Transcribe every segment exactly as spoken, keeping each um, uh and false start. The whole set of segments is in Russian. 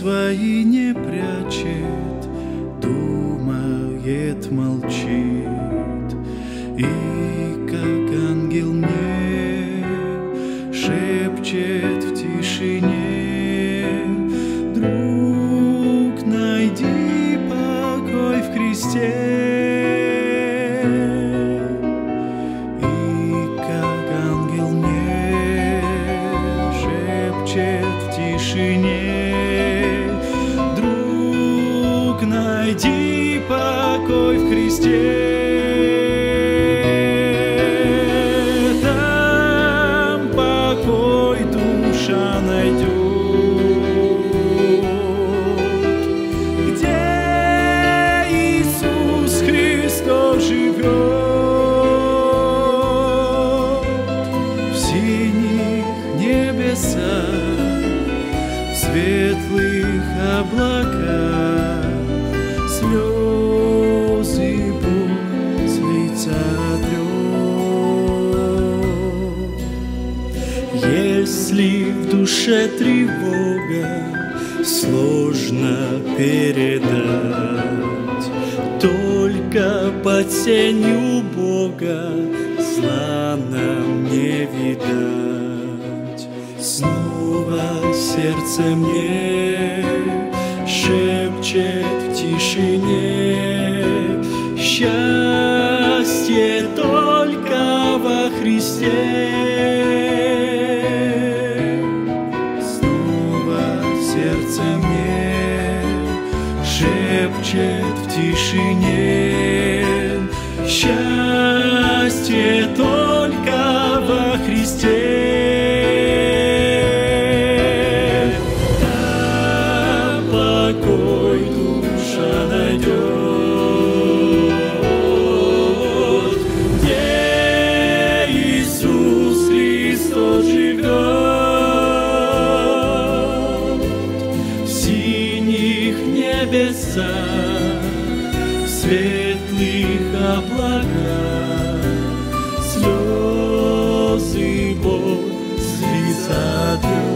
свои не прячет, думает, молчит, и как ангел мне шепчет в тишине: друг, найди покой в Христе. Друг, найди покой в Христе. Там покой душа найдет, где Иисус Христос живет. В синих небесах, в светлых облаках слезы Бог с лица трет. Если в душе тревога сложно передать, только под сенью Бога зла нам не видать. Снова сердце мне шепчет в тишине: счастье только во Христе. Снова сердце мне шепчет в тишине: счастье только во Христе. Покой душа найдет, где Иисус Христос живет. В синих небесах, в светлых облаках слезы Бог с лица трет.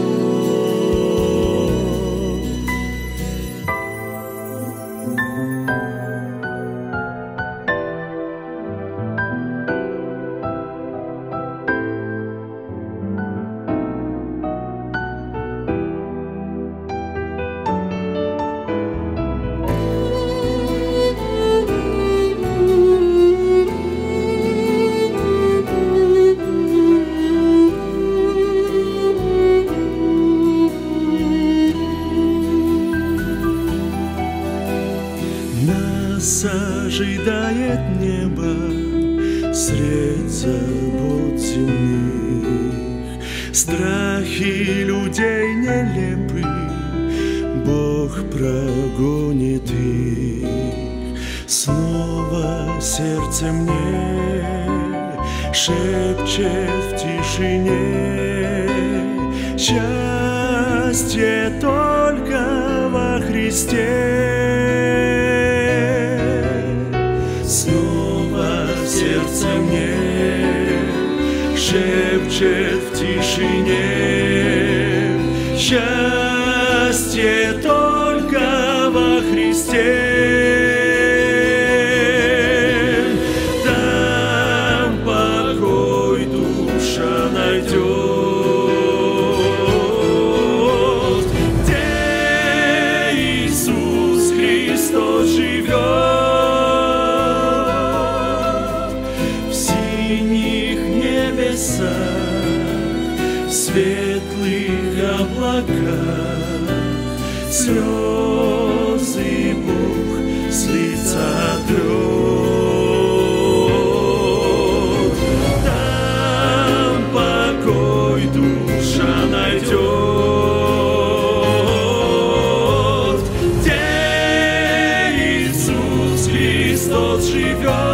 Нас ожидает небо средь забот земных, страхи людей нелепых Бог прогонит их. Снова сердце мне шепчет в тишине: счастье только во Христе. Снова сердце мне шепчет в тишине: счастье только во Христе. Там покой душа найдет, где Иисус Христос живет. В светлых облаках слезы Бог с лица трет. Там покой душа найдет, где Иисус Христос живет.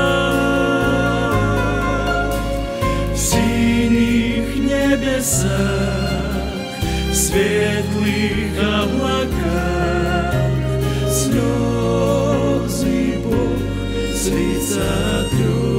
В светлых облаках слезы Бог с лица трет.